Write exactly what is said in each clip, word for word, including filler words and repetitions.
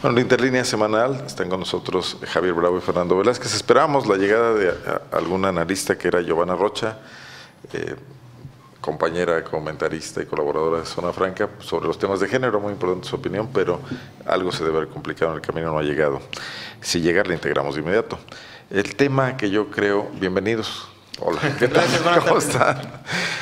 Bueno, la Interlínea Semanal, están con nosotros Javier Bravo y Fernando Velázquez. Esperamos la llegada de algún analista, que era Giovanna Rocha, eh, compañera, comentarista y colaboradora de Zona Franca, sobre los temas de género. Muy importante su opinión, pero algo se debe haber complicado en el camino, no ha llegado. Si llega, la integramos de inmediato. El tema que yo creo, bienvenidos. Hola, ¿qué tal? Gracias, ¿Cómo están?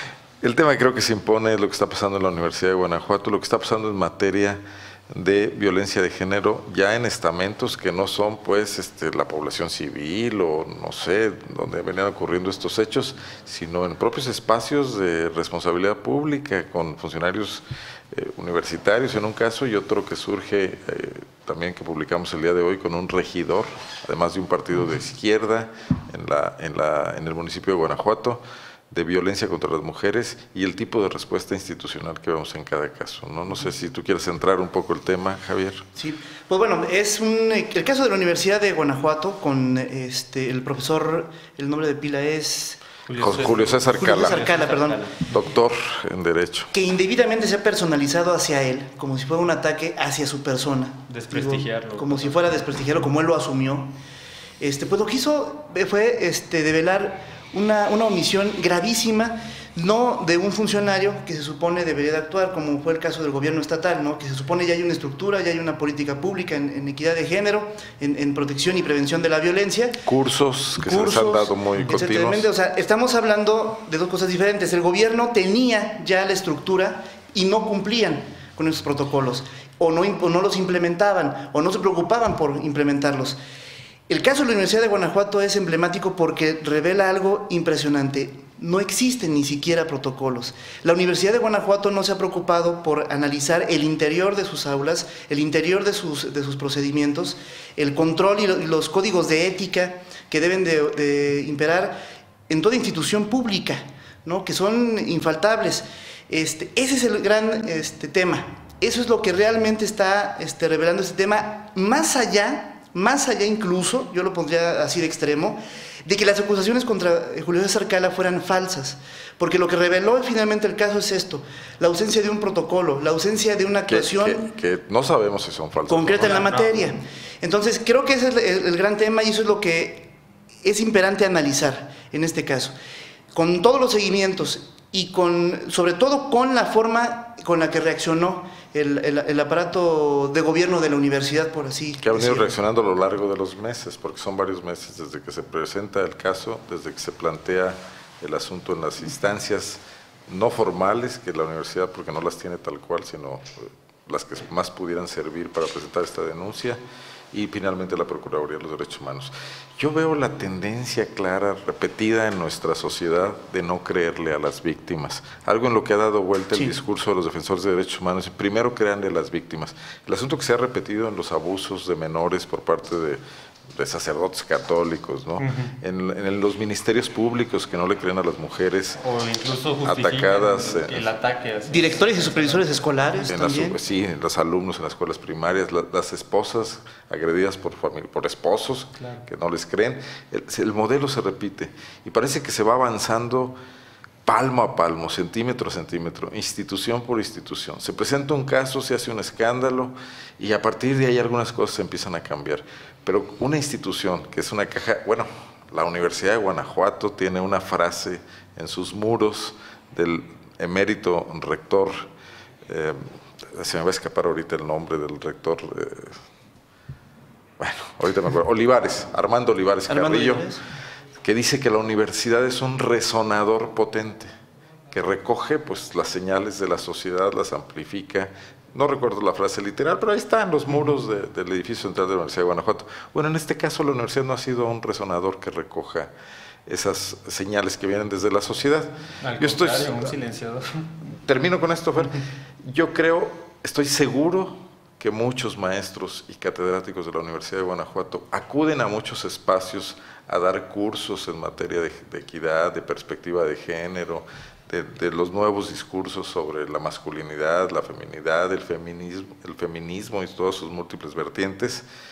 El tema que creo que se impone es lo que está pasando en la Universidad de Guanajuato, lo que está pasando en materia de violencia de género, ya en estamentos que no son pues este, la población civil o no sé, donde venían ocurriendo estos hechos, sino en propios espacios de responsabilidad pública, con funcionarios eh, universitarios en un caso, y otro que surge eh, también, que publicamos el día de hoy, con un regidor, además de un partido de izquierda en, la, en, la, en el municipio de Guanajuato, de violencia contra las mujeres y el tipo de respuesta institucional que vemos en cada caso, ¿no? No sé si tú quieres centrar un poco el tema, Javier. Sí, pues bueno, es un, el caso de la Universidad de Guanajuato con este, el profesor, el nombre de pila es… Julio, Julio César Cala. Julio César Cala, perdón. Doctor en Derecho. Que indebidamente se ha personalizado hacia él, como si fuera un ataque hacia su persona. Desprestigiarlo. Digo, como si fuera desprestigiarlo, como él lo asumió. Este, pues lo que hizo fue este, develar Una, una omisión gravísima, no de un funcionario que se supone debería de actuar, como fue el caso del gobierno estatal, ¿no? Que se supone ya hay una estructura, ya hay una política pública en, en equidad de género, en, en protección y prevención de la violencia. Cursos que cursos, se les han dado muy continuos. O sea, estamos hablando de dos cosas diferentes. El gobierno tenía ya la estructura y no cumplían con esos protocolos, o no, o no los implementaban, o no se preocupaban por implementarlos. El caso de la Universidad de Guanajuato es emblemático porque revela algo impresionante. No existen ni siquiera protocolos. La Universidad de Guanajuato no se ha preocupado por analizar el interior de sus aulas, el interior de sus, de sus procedimientos, el control y, lo, y los códigos de ética que deben de, de imperar en toda institución pública, ¿no? Que son infaltables. Este, ese es el gran este, tema. Eso es lo que realmente está este, revelando este tema, más allá Más allá incluso, yo lo pondría así de extremo, de que las acusaciones contra Julio César Cala fueran falsas. Porque lo que reveló finalmente el caso es esto: la ausencia de un protocolo, la ausencia de una actuación… Que, que, que no sabemos si son falsas. Concreta no, en la no, materia. No. Entonces, creo que ese es el, el gran tema y eso es lo que es imperante analizar en este caso. Con todos los seguimientos y con, sobre todo con la forma con la que reaccionó el, el, el aparato de gobierno de la universidad, por así que ha venido decirlo. reaccionando a lo largo de los meses, porque son varios meses desde que se presenta el caso, desde que se plantea el asunto en las instancias no formales, que la universidad, porque no las tiene tal cual, sino las que más pudieran servir para presentar esta denuncia, y finalmente la Procuraduría de los Derechos Humanos. Yo veo la tendencia clara, repetida en nuestra sociedad, de no creerle a las víctimas. Algo en lo que ha dado vuelta sí. el discurso de los defensores de derechos humanos. Primero, créanle a las víctimas. El asunto que se ha repetido en los abusos de menores por parte de, de sacerdotes católicos, ¿no? Uh-huh. en, en los ministerios públicos que no le creen a las mujeres, o incluso atacadas, el, el ataque así. Directores y supervisores escolares en también. Las, sí, los alumnos en las escuelas primarias, la, las esposas agredidas por, por esposos, claro, que no les creen. El, el modelo se repite y parece que se va avanzando palmo a palmo, centímetro a centímetro, institución por institución. Se presenta un caso, se hace un escándalo y a partir de ahí algunas cosas empiezan a cambiar. Pero una institución que es una caja, bueno, la Universidad de Guanajuato tiene una frase en sus muros del emérito rector, eh, se me va a escapar ahorita el nombre del rector, eh, bueno, ahorita me acuerdo, Olivares, Armando Olivares Armando Carrillo, Olivares, que dice que la universidad es un resonador potente, que recoge pues las señales de la sociedad, las amplifica. No recuerdo la frase literal, pero ahí están los muros de, del edificio central de la Universidad de Guanajuato. Bueno, en este caso la universidad no ha sido un resonador que recoja esas señales que vienen desde la sociedad. Al Yo estoy, contrario, un silenciador. Termino con esto, Fer. Yo creo, estoy seguro que muchos maestros y catedráticos de la Universidad de Guanajuato acuden a muchos espacios a dar cursos en materia de, de equidad, de perspectiva de género, de, de los nuevos discursos sobre la masculinidad, la feminidad, el feminismo, el feminismo y todas sus múltiples vertientes,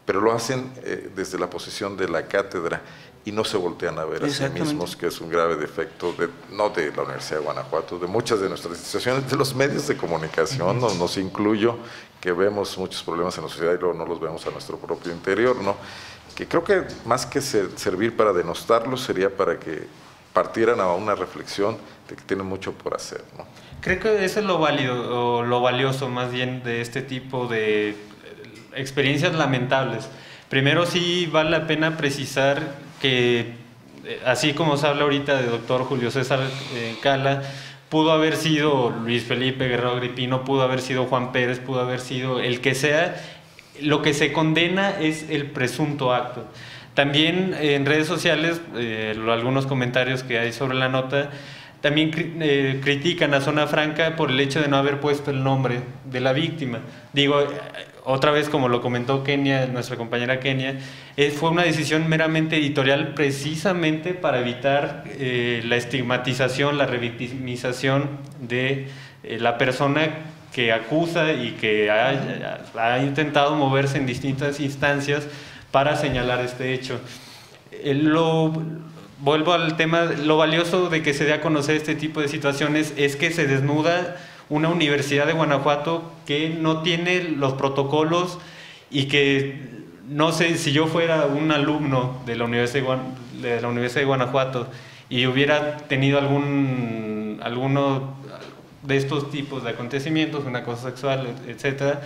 pero lo hacen eh, desde la posición de la cátedra y no se voltean a ver a sí mismos, que es un grave defecto, de, no de la Universidad de Guanajuato, de muchas de nuestras instituciones, de los medios de comunicación, no, nos incluyo, que vemos muchos problemas en la sociedad y luego no los vemos a nuestro propio interior, ¿no? Que creo que más que ser, servir para denostarlos, sería para que partieran a una reflexión de que tienen mucho por hacer, ¿no? Creo que eso es lo válido, o lo valioso más bien de este tipo de experiencias lamentables. Primero sí vale la pena precisar que, así como se habla ahorita de doctor Julio César eh, Cala, pudo haber sido Luis Felipe Guerrero Agripino, pudo haber sido Juan Pérez, pudo haber sido el que sea. Lo que se condena es el presunto acto. También eh, en redes sociales, eh, algunos comentarios que hay sobre la nota, también eh, critican a Zona Franca por el hecho de no haber puesto el nombre de la víctima. Digo, otra vez, como lo comentó Kenia, nuestra compañera Kenia, eh, fue una decisión meramente editorial precisamente para evitar eh, la estigmatización, la revictimización de eh, la persona que acusa y que ha, ha intentado moverse en distintas instancias para señalar este hecho. Eh, lo... Vuelvo al tema, lo valioso de que se dé a conocer este tipo de situaciones es que se desnuda una universidad de Guanajuato que no tiene los protocolos y que, no sé, si yo fuera un alumno de la Universidad de, Guan, de, la Universidad de Guanajuato y hubiera tenido algún alguno de estos tipos de acontecimientos, un acoso sexual, etcétera,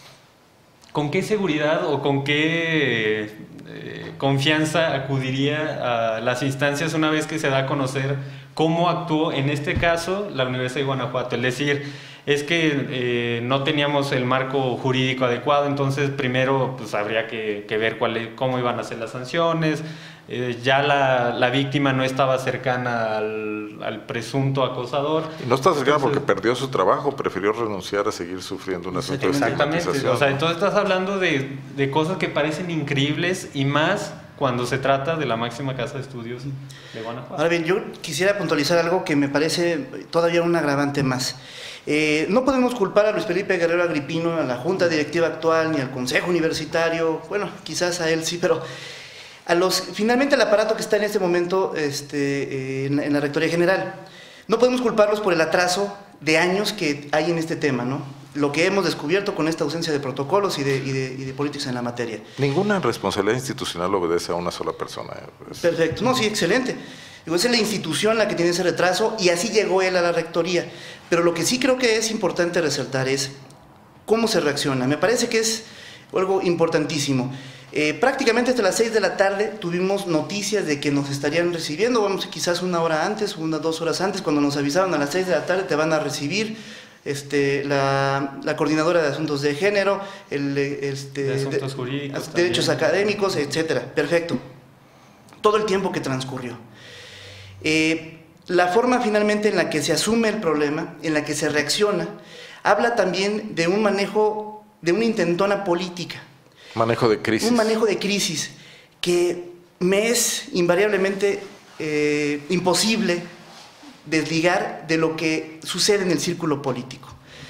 ¿con qué seguridad o con qué eh, confianza acudiría a las instancias una vez que se da a conocer cómo actuó en este caso la Universidad de Guanajuato? Es decir, es que eh, no teníamos el marco jurídico adecuado, entonces primero pues habría que, que ver cuál, cómo iban a ser las sanciones, eh, ya la, la víctima no estaba cercana al, al presunto acosador. Y no está cercana entonces, porque perdió su trabajo, prefirió renunciar a seguir sufriendo un asunto de estigmatización. Exactamente, o sea, entonces estás hablando de, de cosas que parecen increíbles y más cuando se trata de la máxima casa de estudios de Guanajuato. Ahora bien, yo quisiera puntualizar algo que me parece todavía un agravante más. Eh, no podemos culpar a Luis Felipe Guerrero Agripino, a la junta directiva actual, ni al consejo universitario, bueno, quizás a él sí, pero a los, finalmente el aparato que está en este momento este, eh, en, en la Rectoría General. No podemos culparlos por el atraso de años que hay en este tema, ¿no? Lo que hemos descubierto con esta ausencia de protocolos y de, y de, y de políticas en la materia. Ninguna responsabilidad institucional obedece a una sola persona. Es... Perfecto, no, sí, excelente. Digo, esa es la institución la que tiene ese retraso y así llegó él a la rectoría. Pero lo que sí creo que es importante resaltar es cómo se reacciona. Me parece que es algo importantísimo. Eh, prácticamente hasta las seis de la tarde tuvimos noticias de que nos estarían recibiendo, vamos, quizás una hora antes, unas dos horas antes, cuando nos avisaron a las seis de la tarde te van a recibir este, la, la coordinadora de asuntos de género, el, este, de asuntos de, jurídicos, derechos también. académicos, etcétera. Perfecto. Todo el tiempo que transcurrió. Eh, la forma finalmente en la que se asume el problema, en la que se reacciona, habla también de un manejo, de una intentona política. Manejo de crisis. Un manejo de crisis que me es invariablemente eh, imposible desligar de lo que sucede en el círculo político.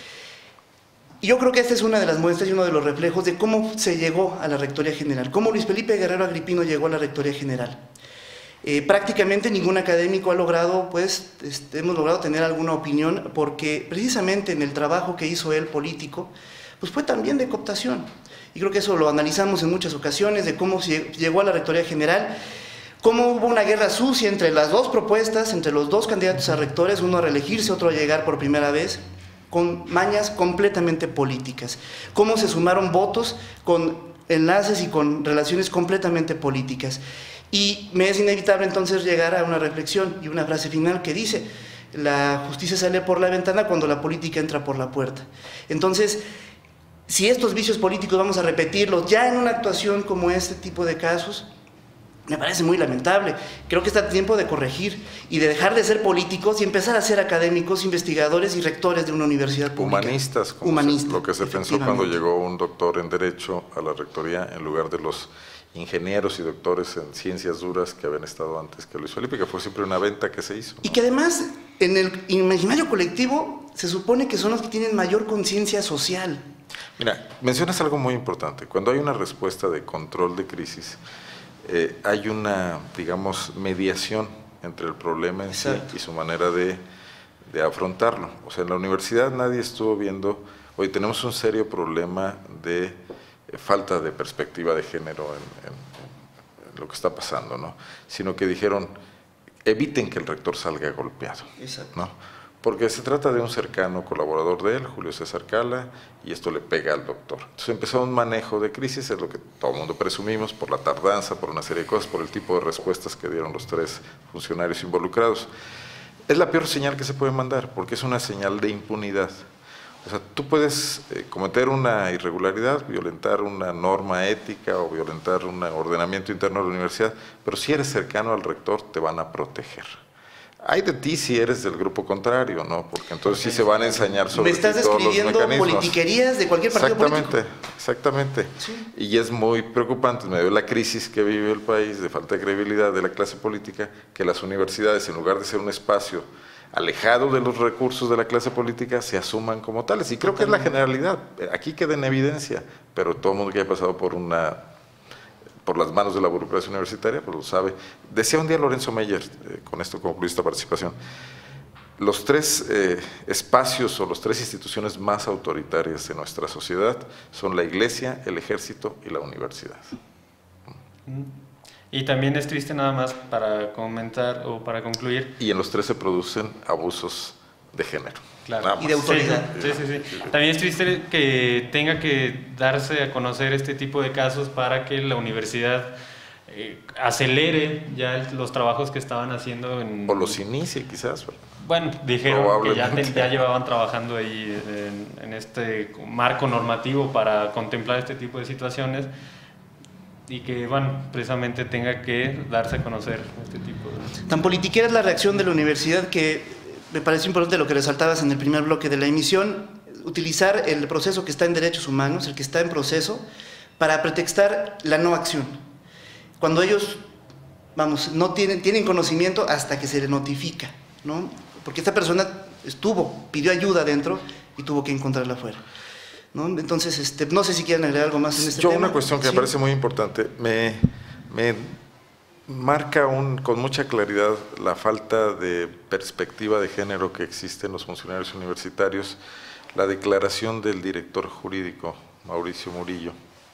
Y yo creo que esta es una de las muestras y uno de los reflejos de cómo se llegó a la Rectoría General, cómo Luis Felipe Guerrero Agripino llegó a la Rectoría General. Eh, prácticamente ningún académico ha logrado, pues, este, hemos logrado tener alguna opinión, porque precisamente en el trabajo que hizo él político, pues fue también de cooptación. Y creo que eso lo analizamos en muchas ocasiones, de cómo se llegó a la Rectoría General, cómo hubo una guerra sucia entre las dos propuestas, entre los dos candidatos a rectores, uno a reelegirse, otro a llegar por primera vez, con mañas completamente políticas. Cómo se sumaron votos con enlaces y con relaciones completamente políticas. Y me es inevitable entonces llegar a una reflexión y una frase final que dice: la justicia sale por la ventana cuando la política entra por la puerta. Entonces, si estos vicios políticos vamos a repetirlos ya en una actuación como este tipo de casos, me parece muy lamentable. Creo que está tiempo de corregir y de dejar de ser políticos y empezar a ser académicos, investigadores y rectores de una universidad pública. Humanistas, como Humanistas, se, lo que se pensó cuando llegó un doctor en Derecho a la Rectoría en lugar de los ingenieros y doctores en ciencias duras que habían estado antes que Luis Felipe, que fue siempre una venta que se hizo, ¿no? Y que además, en el imaginario colectivo, se supone que son los que tienen mayor conciencia social. Mira, mencionas algo muy importante. Cuando hay una respuesta de control de crisis, eh, hay una, digamos, mediación entre el problema en Exacto. sí y su manera de, de afrontarlo. O sea, en la universidad nadie estuvo viendo, hoy tenemos un serio problema de eh, falta de perspectiva de género en, en, en lo que está pasando, ¿no? Sino que dijeron, eviten que el rector salga golpeado, Exacto. ¿no? Porque se trata de un cercano colaborador de él, Julio César Cala, y esto le pega al doctor. Entonces empezó un manejo de crisis, es lo que todo el mundo presumimos, por la tardanza, por una serie de cosas, por el tipo de respuestas que dieron los tres funcionarios involucrados. Es la peor señal que se puede mandar, porque es una señal de impunidad. O sea, tú puedes eh, cometer una irregularidad, violentar una norma ética o violentar un ordenamiento interno de la universidad, pero si eres cercano al rector te van a proteger. Hay de ti si eres del grupo contrario, ¿no? Porque entonces sí se van a ensañar sobre Me estás todos los describiendo mecanismos. politiquerías de cualquier partido exactamente, político. Exactamente, sí. Y es muy preocupante en medio de la crisis que vive el país, de falta de credibilidad de la clase política, que las universidades, en lugar de ser un espacio alejado de los recursos de la clase política, se asuman como tales. Y creo que es la generalidad. Aquí queda en evidencia, pero todo el mundo que haya pasado por una... por las manos de la burocracia universitaria, pues lo sabe. Decía un día Lorenzo Meyer, eh, con esto concluyo esta participación, los tres eh, espacios o las tres instituciones más autoritarias de nuestra sociedad son la iglesia, el ejército y la universidad. Y también es triste, nada más para comentar o para concluir. Y en los tres se producen abusos de género. Claro. Y de autoridad. Sí, sí, sí, sí. También es triste que tenga que darse a conocer este tipo de casos para que la universidad eh, acelere ya los trabajos que estaban haciendo. En, o los inicie quizás. Bueno, dijeron que ya, ya llevaban trabajando ahí en, en este marco normativo para contemplar este tipo de situaciones y que, bueno, precisamente tenga que darse a conocer este tipo de... Tan politiquera es la reacción de la universidad que... Me parece importante lo que resaltabas en el primer bloque de la emisión, utilizar el proceso que está en derechos humanos, el que está en proceso, para pretextar la no acción. Cuando ellos, vamos, no tienen, tienen conocimiento hasta que se les notifica, ¿no? Porque esta persona estuvo, pidió ayuda adentro y tuvo que encontrarla afuera, ¿no? Entonces, este, no sé si quieren agregar algo más en este Yo tema. Una cuestión que ¿Sí? me parece muy importante, me... me marca un, con mucha claridad la falta de perspectiva de género que existe en los funcionarios universitarios, la declaración del director jurídico, Mauricio Murillo,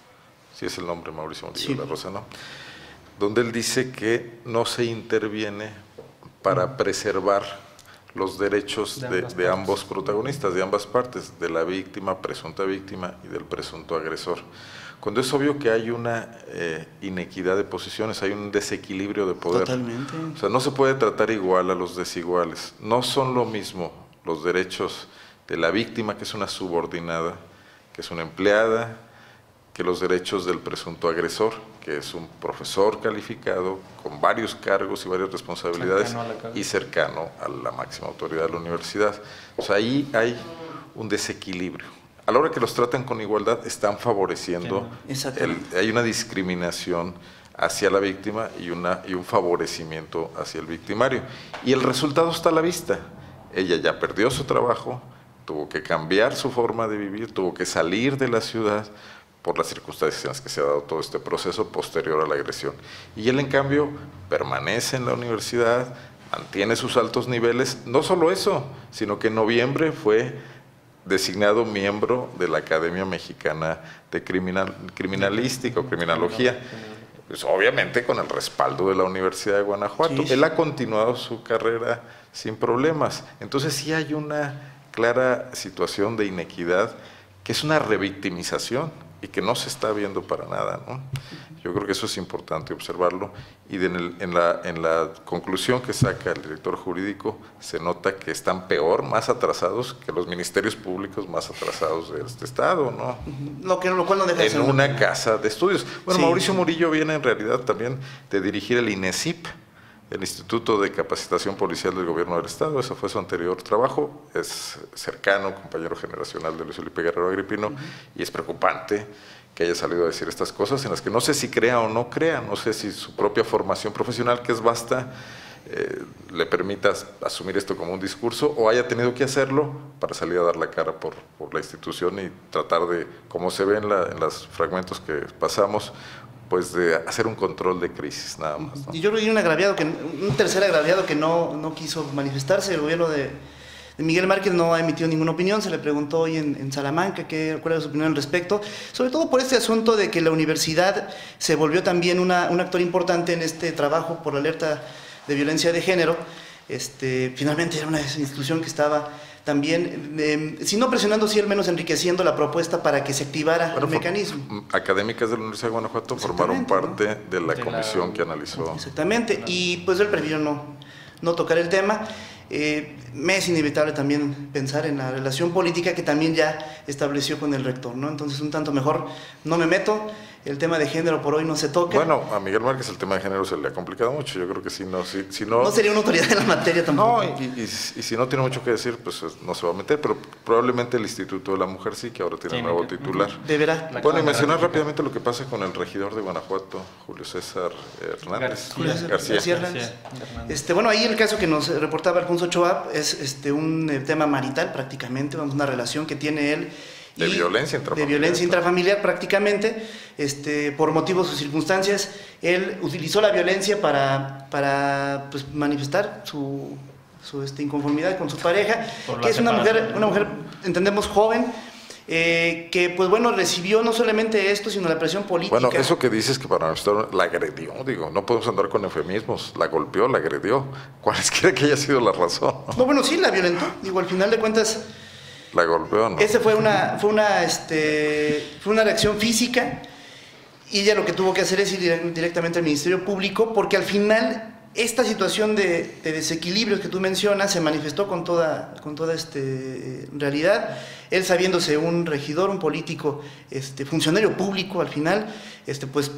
si es el nombre Mauricio Murillo sí. de la Rosa, ¿no? Donde él dice que no se interviene para preservar los derechos de, de, de ambos protagonistas, de ambas partes, de la víctima, presunta víctima y del presunto agresor. Cuando es obvio que hay una eh, inequidad de posiciones, hay un desequilibrio de poder. Totalmente. O sea, no se puede tratar igual a los desiguales. No son lo mismo los derechos de la víctima, que es una subordinada, que es una empleada, que los derechos del presunto agresor, que es un profesor calificado, con varios cargos y varias responsabilidades, cercano y cercano a la máxima autoridad de la universidad. O sea, ahí hay un desequilibrio. A la hora que los tratan con igualdad, están favoreciendo, el, hay una discriminación hacia la víctima y, una, y un favorecimiento hacia el victimario. Y el resultado está a la vista. Ella ya perdió su trabajo, tuvo que cambiar su forma de vivir, tuvo que salir de la ciudad por las circunstancias en las que se ha dado todo este proceso posterior a la agresión. Y él, en cambio, permanece en la universidad, mantiene sus altos niveles. No solo eso, sino que en noviembre fue designado miembro de la Academia Mexicana de Criminal, Criminalística o Criminología, pues obviamente con el respaldo de la Universidad de Guanajuato. Sí, sí. Él ha continuado su carrera sin problemas. Entonces sí hay una clara situación de inequidad que es una revictimización y que no se está viendo para nada, ¿no? Yo creo que eso es importante observarlo, y en, el, en, la, en la conclusión que saca el director jurídico se nota que están peor, más atrasados que los ministerios públicos más atrasados de este estado, ¿no? Lo, que, lo cual no deja de En ser una casa de estudios. Bueno, sí. Mauricio Murillo viene en realidad también de dirigir el INESIP, el Instituto de Capacitación Policial del Gobierno del Estado. Ese fue su anterior trabajo. Es cercano, compañero generacional de Luis Felipe Guerrero Agripino, uh-huh. y es preocupante que haya salido a decir estas cosas en las que no sé si crea o no crea, no sé si su propia formación profesional, que es vasta, eh, le permitas asumir esto como un discurso o haya tenido que hacerlo para salir a dar la cara por, por la institución y tratar de, como se ve en, la, en los fragmentos que pasamos, pues de hacer un control de crisis, nada más, ¿no? Y yo creo que hay un agraviado, que, un tercer agraviado que no, no quiso manifestarse. El gobierno de, de Miguel Márquez no ha emitido ninguna opinión. Se le preguntó hoy en, en Salamanca qué, cuál era su opinión al respecto, sobre todo por este asunto de que la universidad se volvió también una, un actor importante en este trabajo por la alerta de violencia de género. Este, finalmente era una institución que estaba también, eh, si no presionando, sí al menos enriqueciendo la propuesta para que se activara bueno, el mecanismo. Académicas de la Universidad de Guanajuato formaron parte, ¿no?, de la de comisión la... que analizó. Exactamente, y pues él prefirió no, no tocar el tema. Eh, me es inevitable también pensar en la relación política que también ya estableció con el rector, ¿no? Entonces un tanto mejor no me meto. El tema de género por hoy no se toca. Bueno, a Miguel Márquez el tema de género se le ha complicado mucho. Yo creo que si no... Si, si no, no sería una autoridad en la materia tampoco. No, y, y, y si no tiene mucho que decir, pues no se va a meter, pero probablemente el Instituto de la Mujer sí, que ahora tiene un nuevo titular. Deberá. Bueno, y mencionar rápidamente lo que pasa con el regidor de Guanajuato, Julio César Hernández. Julio César García. García Hernández. Este, bueno, ahí el caso que nos reportaba Alfonso Ochoa es este, un tema marital prácticamente, una relación que tiene él. De violencia intrafamiliar. De violencia intrafamiliar prácticamente, este, por motivos o circunstancias, él utilizó la violencia para, para pues, manifestar su, su este, inconformidad con su pareja, que es una mujer, una mujer, entendemos, joven, eh, que pues bueno, recibió no solamente esto, sino la presión política. Bueno, eso que dices que para nosotros la agredió, digo, no podemos andar con eufemismos, la golpeó, la agredió, cualesquiera que haya sido la razón. No, bueno, sí, la violentó, digo, al final de cuentas... La golpeó, ¿no? Ese fue una, fue una, este, fue una reacción física y ella lo que tuvo que hacer es ir directamente al Ministerio Público, porque al final esta situación de, de desequilibrios que tú mencionas se manifestó con toda, con toda este, realidad. Él, sabiéndose un regidor, un político, este, funcionario público, al final, este, pues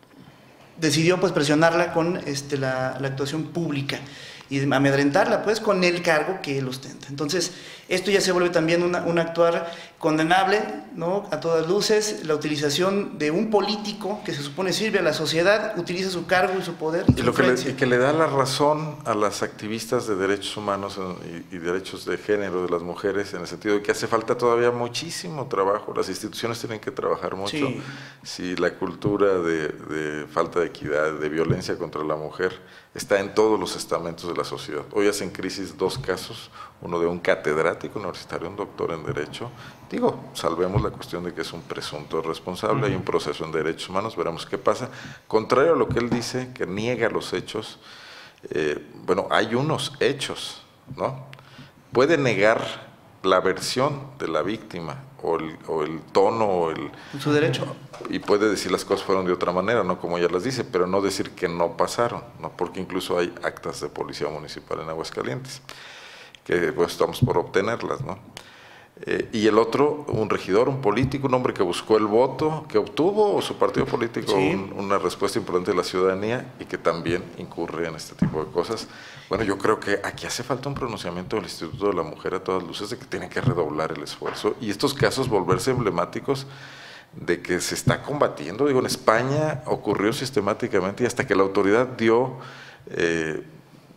decidió pues presionarla con este, la, la actuación pública y amedrentarla pues con el cargo que él ostenta. Entonces esto ya se vuelve también una, un actuar condenable, ¿no?, a todas luces. La utilización de un político que se supone sirve a la sociedad, utiliza su cargo y su poder y, y, lo que le, y que le da la razón a las activistas de derechos humanos y, y derechos de género de las mujeres, en el sentido de que hace falta todavía muchísimo trabajo. Las instituciones tienen que trabajar mucho. Sí. Si la cultura de, de falta de equidad, de violencia contra la mujer está en todos los estamentos de la sociedad. Hoy hacen crisis dos casos, uno de un catedrático universitario, un doctor en Derecho. Digo, salvemos la cuestión de que es un presunto responsable, uh-huh. Hay un proceso en derechos humanos, veremos qué pasa. Contrario a lo que él dice, que niega los hechos, eh, bueno, hay unos hechos, ¿no? Puede negar la versión de la víctima, o el, o el tono, o el... su derecho. Y puede decir las cosas fueron de otra manera, no como ella las dice, pero no decir que no pasaron, ¿no? Porque incluso hay actas de policía municipal en Aguascalientes, que pues estamos por obtenerlas, ¿no? Eh, y el otro, un regidor, un político, un hombre que buscó el voto, que obtuvo su partido político sí. un, una respuesta importante de la ciudadanía y que también incurre en este tipo de cosas. Bueno, yo creo que aquí hace falta un pronunciamiento del Instituto de la Mujer a todas luces de que tienen que redoblar el esfuerzo y estos casos volverse emblemáticos de que se está combatiendo. Digo, en España ocurrió sistemáticamente y hasta que la autoridad dio... Eh,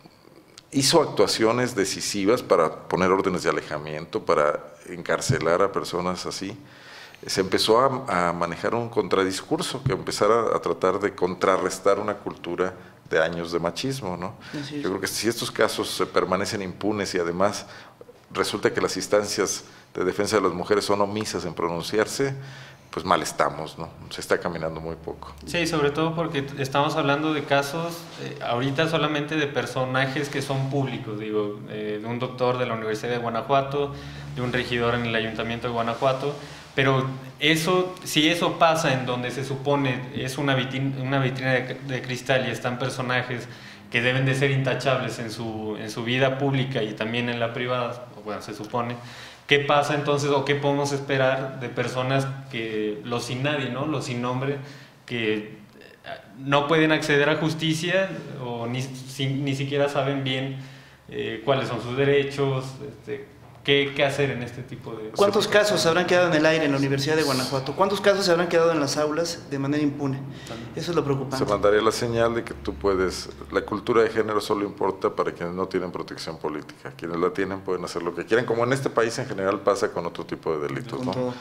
hizo actuaciones decisivas para poner órdenes de alejamiento, para encarcelar a personas así. Se empezó a, a manejar un contradiscurso que empezara a tratar de contrarrestar una cultura de años de machismo, ¿no? Yo creo que si estos casos se permanecen impunes y además resulta que las instancias de defensa de las mujeres son omisas en pronunciarse, pues mal estamos, ¿no? Se está caminando muy poco. Sí, sobre todo porque estamos hablando de casos, eh, ahorita solamente de personajes que son públicos, digo, eh, de un doctor de la Universidad de Guanajuato, de un regidor en el Ayuntamiento de Guanajuato, pero eso, si eso pasa en donde se supone es una vitrina, una vitrina de, de cristal y están personajes que deben de ser intachables en su, en su vida pública y también en la privada, bueno, se supone. ¿Qué pasa entonces o qué podemos esperar de personas que los sin nadie, ¿no? Los sin nombre, que no pueden acceder a justicia o ni, si, ni siquiera saben bien eh, cuáles son sus derechos, este, ¿Qué, ¿Qué hacer en este tipo de... ¿Cuántos casos habrán quedado en el aire en la Universidad de Guanajuato? ¿Cuántos casos se habrán quedado en las aulas de manera impune? Eso es lo preocupante. Se mandaría la señal de que tú puedes... La cultura de género solo importa para quienes no tienen protección política. Quienes la tienen pueden hacer lo que quieran, como en este país en general pasa con otro tipo de delitos, ¿no? Todo.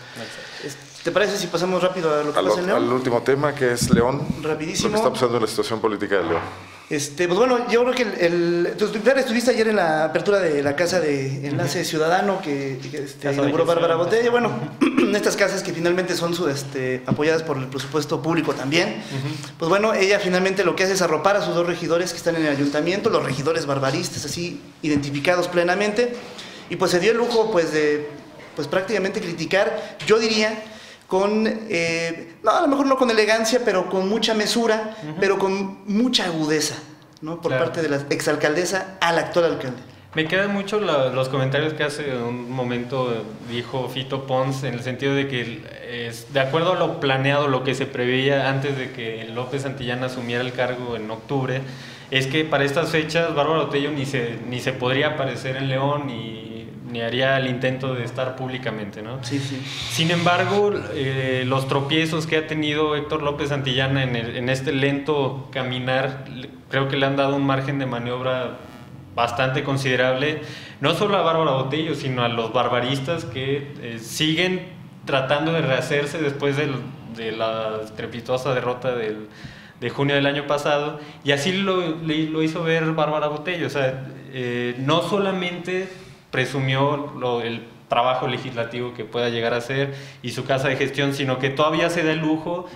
¿Te parece si pasamos rápido a lo que al, pasa en León? Al último tema, que es León. Rapidísimo. Lo que está pasando en la situación política de León. Este, pues bueno, yo creo que el, el tú estuviste ayer en la apertura de la Casa de Enlace Ciudadano que, que este, inauguró Bárbara Botella. Bueno, estas casas que finalmente son su, este, apoyadas por el presupuesto público también. Uh-huh. Pues bueno, ella finalmente lo que hace es arropar a sus dos regidores que están en el ayuntamiento, los regidores barbaristas, así identificados plenamente. Y pues se dio el lujo pues de pues prácticamente criticar, yo diría, con, eh, no, a lo mejor no con elegancia, pero con mucha mesura, uh-huh. pero con mucha agudeza, ¿no? Por claro. parte de la exalcaldesa al actual alcalde. Me quedan mucho la, los comentarios que hace un momento dijo Fito Pons, en el sentido de que, es, de acuerdo a lo planeado, lo que se preveía antes de que López Santillana asumiera el cargo en octubre, es que para estas fechas Bárbara Botello ni se, ni se podría aparecer en León ni... ni haría el intento de estar públicamente, ¿no? Sí, sí. Sin embargo, eh, los tropiezos que ha tenido Héctor López Santillana en, el, en este lento caminar, creo que le han dado un margen de maniobra bastante considerable, no solo a Bárbara Botello, sino a los barbaristas que eh, siguen tratando de rehacerse después del, de la estrepitosa derrota del, de junio del año pasado, y así lo, lo hizo ver Bárbara Botello. O sea, eh, no solamente presumió lo, el trabajo legislativo que pueda llegar a hacer y su casa de gestión, sino que todavía se da el lujo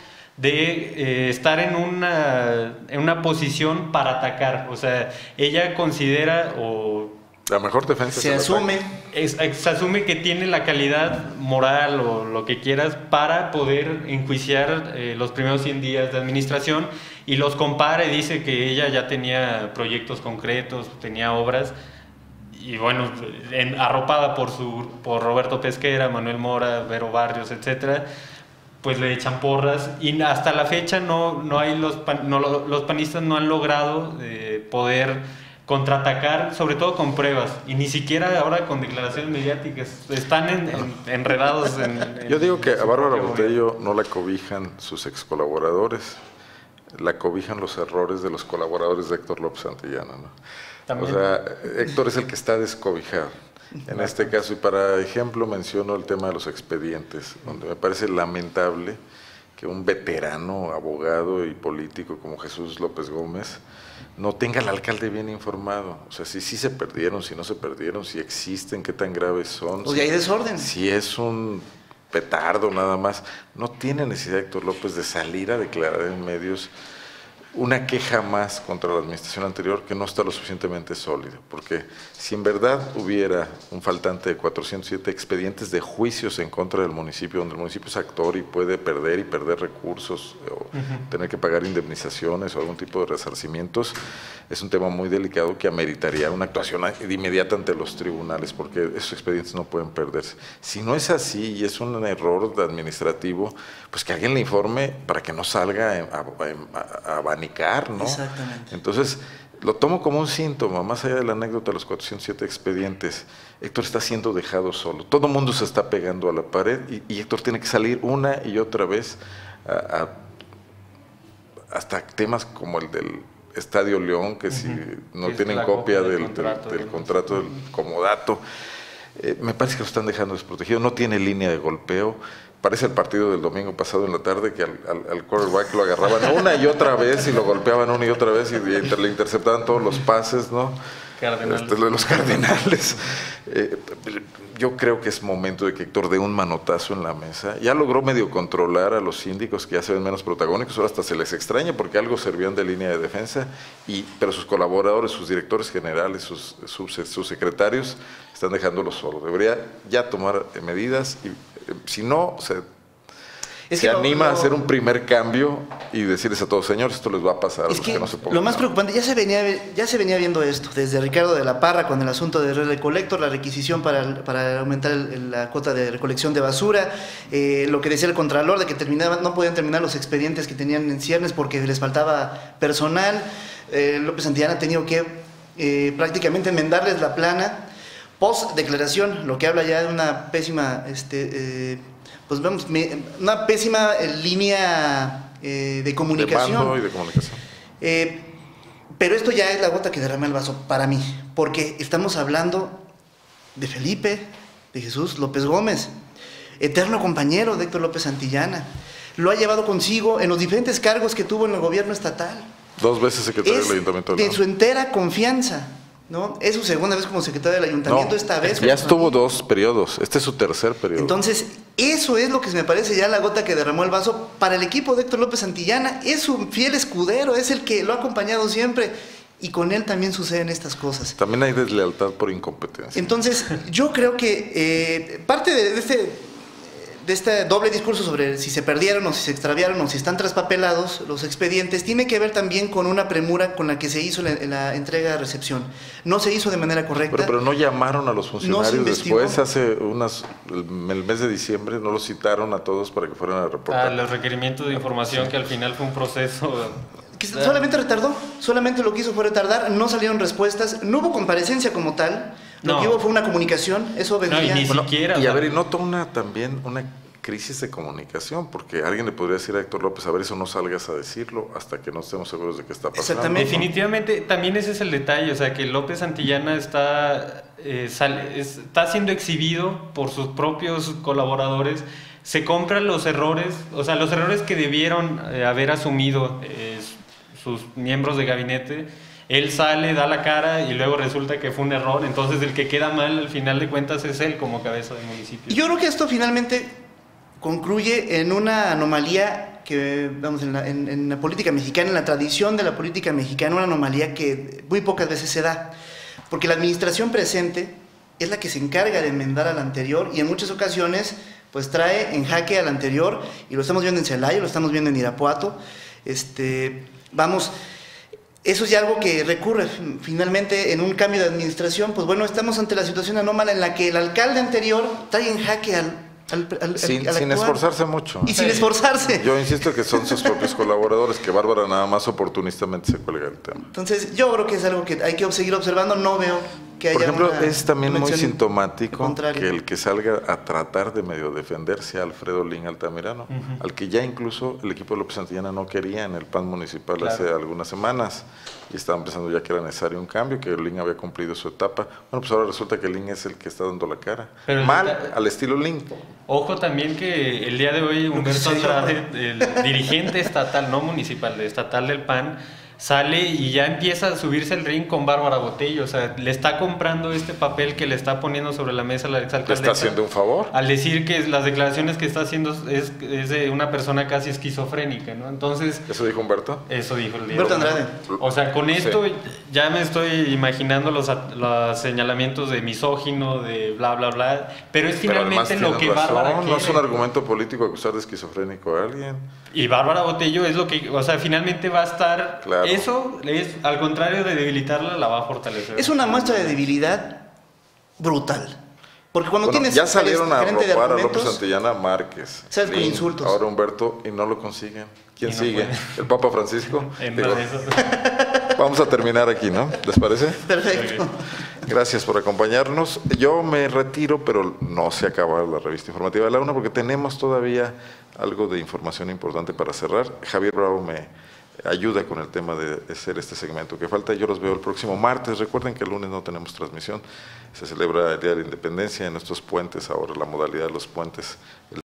de eh, estar en una, en una posición para atacar. O sea, ella considera o... La mejor defensa se asume. Es, se asume que tiene la calidad moral o lo que quieras para poder enjuiciar eh, los primeros cien días de administración, y los compara y dice que ella ya tenía proyectos concretos, tenía obras. Y bueno, en, arropada por, su, por Roberto Pesquera, Manuel Mora, Vero Barrios, etcétera, pues le echan porras, y hasta la fecha no, no hay los, pan, no, los panistas no han logrado eh, poder contraatacar, sobre todo con pruebas, y ni siquiera ahora con declaraciones mediáticas, están en, en, enredados en, en... Yo digo que a Bárbara Botello no la cobijan sus ex colaboradores, la cobijan los errores de los colaboradores de Héctor López Santillana, ¿no? También. O sea, Héctor es el que está descobijado en este caso, y para ejemplo menciono el tema de los expedientes, donde me parece lamentable que un veterano abogado y político como Jesús López Gómez no tenga al alcalde bien informado. O sea, si sí se perdieron, si no se perdieron, si existen, qué tan graves son. Pues si, hay desorden. Si es un petardo nada más. No tiene necesidad Héctor López de salir a declarar en medios una queja más contra la administración anterior que no está lo suficientemente sólida, porque si en verdad hubiera un faltante de cuatrocientos siete expedientes de juicios en contra del municipio, donde el municipio es actor y puede perder y perder recursos, o uh-huh. tener que pagar indemnizaciones o algún tipo de resarcimientos, es un tema muy delicado que ameritaría una actuación inmediata ante los tribunales, porque esos expedientes no pueden perderse. Si no es así y es un error administrativo, pues que alguien le informe para que no salga a, a, a, a ¿no? Exactamente. Entonces, lo tomo como un síntoma, más allá de la anécdota de los cuatrocientos siete expedientes. Héctor está siendo dejado solo, todo el mundo se está pegando a la pared, y, y Héctor tiene que salir una y otra vez a, a, hasta temas como el del Estadio León, que uh-huh. si no es tienen copia del, del contrato del, del, contrato del comodato, eh, me parece que lo están dejando desprotegido, no tiene línea de golpeo. Parece el partido del domingo pasado en la tarde, que al, al, al quarterback lo agarraban una y otra vez y lo golpeaban una y otra vez, y, y inter, le interceptaban todos los pases, ¿no? Cardenales. Este, los Cardenales. Eh, yo creo que es momento de que Héctor dé un manotazo en la mesa. Ya logró medio controlar a los síndicos, que ya se ven menos protagónicos, ahora hasta se les extraña porque algo servían de línea de defensa, y, pero sus colaboradores, sus directores generales, sus, sus, sus secretarios están dejándolo solo. Debería ya tomar medidas, y si no, se, es se anima lo, lo, a hacer un primer cambio y decirles a todos, señores, esto les va a pasar. Es que, que no se pongan, lo más no. preocupante, ya se, venía, ya se venía viendo esto, desde Ricardo de la Parra con el asunto de Red Recolector, la requisición para, para aumentar el, la cuota de recolección de basura, eh, lo que decía el Contralor, de que terminaban, no podían terminar los expedientes que tenían en ciernes porque les faltaba personal. eh, López Santillana ha tenido que eh, prácticamente enmendarles la plana, post declaración, lo que habla ya de una pésima, este, eh, pues vemos, me, una pésima eh, línea eh, de comunicación. De mando y de comunicación. Eh, pero esto ya es la gota que derrama el vaso para mí, porque estamos hablando de Felipe, de Jesús López Gómez, eterno compañero de Héctor López Santillana. Lo ha llevado consigo en los diferentes cargos que tuvo en el gobierno estatal. Dos veces secretario Es del Ayuntamiento de de León. su entera confianza, ¿no? Es su segunda vez como secretario del Ayuntamiento, No, esta vez. ya estuvo dos periodos, este es su tercer periodo. Entonces, eso es lo que me parece ya la gota que derramó el vaso para el equipo de Héctor López Santillana. Es su fiel escudero, es el que lo ha acompañado siempre. Y con él también suceden estas cosas. También hay deslealtad por incompetencia. Entonces, yo creo que eh, parte de, de, este, de este doble discurso sobre si se perdieron o si se extraviaron o si están traspapelados los expedientes, tiene que ver también con una premura con la que se hizo la, la entrega-recepción. No se hizo de manera correcta. Pero, pero no llamaron a los funcionarios No después, hace unas, el mes de diciembre, no los citaron a todos para que fueran a reportar. Ah, los requerimientos de información, sí. Que al final fue un proceso... Que solamente retardó, solamente lo que hizo fue retardar, no salieron respuestas, no hubo comparecencia como tal, lo no. que hubo fue una comunicación, eso vendría... No, y ni bueno, siquiera... Y a ver, y notó una, también una crisis de comunicación, porque alguien le podría decir a Héctor López, a ver, eso no salgas a decirlo hasta que no estemos seguros de qué está pasando. Exactamente. Definitivamente, también ese es el detalle, o sea, que López Santillana está, eh, sale, es, está siendo exhibido por sus propios colaboradores, se compran los errores, o sea, los errores que debieron eh, haber asumido eh, sus miembros de gabinete, él sale, da la cara y luego resulta que fue un error, entonces el que queda mal al final de cuentas es él como cabeza de municipio. Y yo creo que esto finalmente concluye en una anomalía que, vamos, en la, en, en la política mexicana, en la tradición de la política mexicana, una anomalía que muy pocas veces se da, porque la administración presente es la que se encarga de enmendar a la anterior y en muchas ocasiones pues trae en jaque al anterior, y lo estamos viendo en Celaya, lo estamos viendo en Irapuato, este... Vamos, eso es ya algo que recurre finalmente en un cambio de administración. Pues bueno, estamos ante la situación anómala en la que el alcalde anterior trae en jaque al, al, al, sin, al sin esforzarse mucho. Y sí. sin esforzarse. Yo insisto que son sus propios colaboradores, que Bárbara nada más oportunistamente se cuelga el tema. Entonces, yo creo que es algo que hay que seguir observando. No veo que haya. Por ejemplo, una es también muy sintomático contraria. que el que salga a tratar de medio defender sea Alfredo Lin Altamirano, uh-huh. al que ya incluso el equipo de López Santillana no quería en el P A N municipal claro. hace algunas semanas, y estaban pensando ya que era necesario un cambio, que Lin había cumplido su etapa. Bueno, pues ahora resulta que Lin es el que está dando la cara. Pero mal, está, al estilo Lin. Ojo también que el día de hoy Humberto Andrade, el dirigente estatal, no municipal, estatal del P A N, sale y ya empieza a subirse el ring con Bárbara Botello, o sea, le está comprando este papel que le está poniendo sobre la mesa la exalcaldesa. ¿Le está haciendo un favor? Al decir que las declaraciones que está haciendo es, es de una persona casi esquizofrénica, ¿no? Entonces... ¿Eso dijo Humberto? Eso dijo el día. Humberto Andrade. O sea, con esto sí. ya me estoy imaginando los, los señalamientos de misógino, de bla, bla, bla, pero es finalmente pero lo que razón, Bárbara no quiere. Es un argumento político acusar de esquizofrénico a alguien. Y Bárbara Botello es lo que, o sea, finalmente va a estar... Claro. Eso es, al contrario de debilitarla, la va a fortalecer. Es una muestra de debilidad brutal. Porque cuando bueno, tienes... ya salieron a robar a López Santillana Márquez. Sabes, con insultos. Ahora Humberto, y no lo consiguen. ¿Quién sigue? No ¿El Papa Francisco? Digo, vamos a terminar aquí, ¿no? ¿Les parece? Perfecto. Gracias por acompañarnos. Yo me retiro, pero no se acaba la revista informativa de la UNA porque tenemos todavía algo de información importante para cerrar. Javier Bravo me ayuda con el tema de hacer este segmento que falta. Yo los veo el próximo martes. Recuerden que el lunes no tenemos transmisión. Se celebra el Día de la Independencia en estos puentes, ahora la modalidad de los puentes.